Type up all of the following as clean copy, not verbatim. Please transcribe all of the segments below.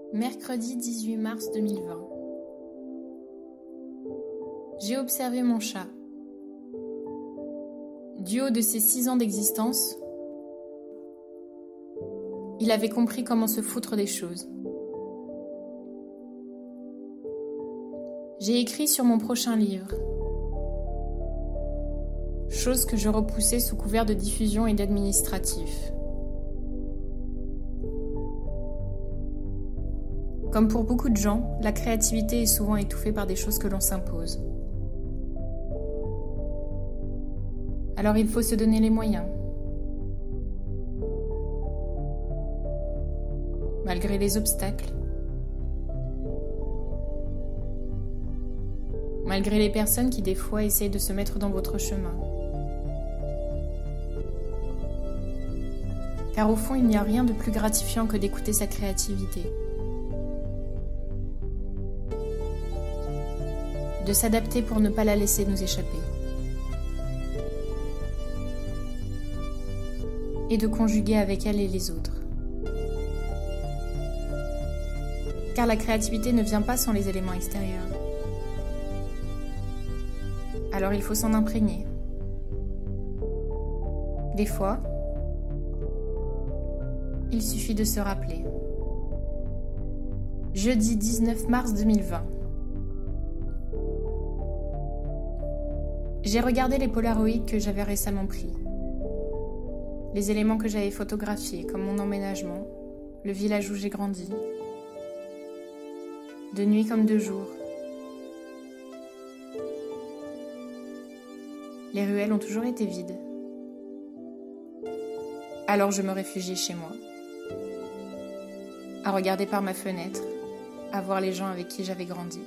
Mercredi 18 mars 2020. J'ai observé mon chat. Du haut de ses 6 ans d'existence, il avait compris comment se foutre des choses. J'ai écrit sur mon prochain livre, chose que je repoussais sous couvert de diffusion et d'administratif. Comme pour beaucoup de gens, la créativité est souvent étouffée par des choses que l'on s'impose. Alors il faut se donner les moyens. Malgré les obstacles. Malgré les personnes qui des fois essayent de se mettre dans votre chemin. Car au fond, il n'y a rien de plus gratifiant que d'écouter sa créativité. De s'adapter pour ne pas la laisser nous échapper. Et de conjuguer avec elle et les autres. Car la créativité ne vient pas sans les éléments extérieurs. Alors il faut s'en imprégner. Des fois, il suffit de se rappeler. Jeudi 19 mars 2020. J'ai regardé les polaroïds que j'avais récemment pris. Les éléments que j'avais photographiés, comme mon emménagement, le village où j'ai grandi. De nuit comme de jour. Les ruelles ont toujours été vides. Alors je me réfugiais chez moi. À regarder par ma fenêtre, à voir les gens avec qui j'avais grandi.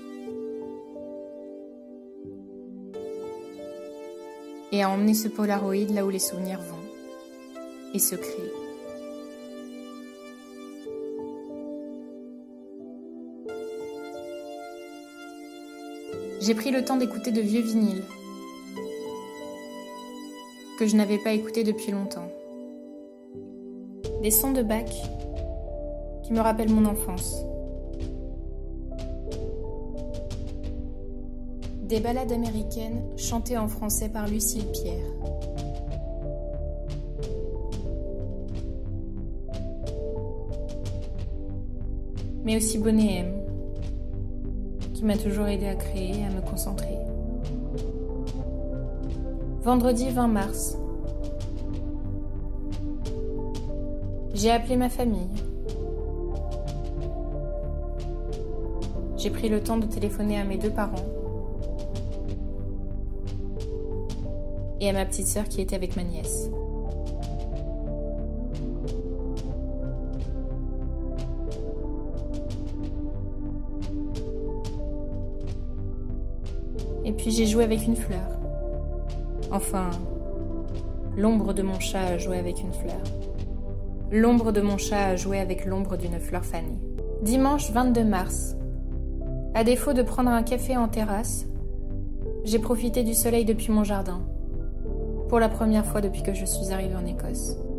Et à emmener ce polaroid là où les souvenirs vont et se créent. J'ai pris le temps d'écouter de vieux vinyles que je n'avais pas écoutés depuis longtemps. Des sons de Bach qui me rappellent mon enfance. Des ballades américaines chantées en français par Lucille Pierre. Mais aussi Bonnet M, qui m'a toujours aidé à créer et à me concentrer. Vendredi 20 mars. J'ai appelé ma famille. J'ai pris le temps de téléphoner à mes 2 parents et à ma petite sœur qui était avec ma nièce. Et puis j'ai joué avec une fleur. Enfin, l'ombre de mon chat a joué avec une fleur. L'ombre de mon chat a joué avec l'ombre d'une fleur fanée. Dimanche 22 mars. À défaut de prendre un café en terrasse, j'ai profité du soleil depuis mon jardin. Pour la première fois depuis que je suis arrivée en Écosse.